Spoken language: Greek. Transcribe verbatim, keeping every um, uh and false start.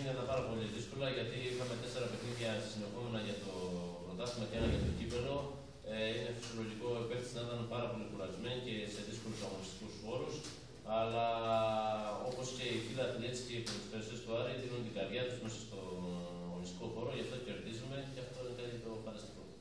είναι πάρα πολύ δύσκολα γιατί είχαμε τέσσερα παιχνίδια συνεχόμενα για το πρωτάθλημα και ένα για το κύπελλο. Ε, είναι φυσιολογικό οι παίκτες να ήταν πάρα πολύ κουρασμένοι και σε δύσκολους αγωνιστικούς όρους. Αλλά όπως και οι φίλοι έτσι και οι ποδοσφαιριστές του Άρη δίνουν την καρδιά τους μέσα στο αγωνιστικό χώρο, γι' αυτό κερδίζουμε και αυτό είναι κάτι το φανταστικό.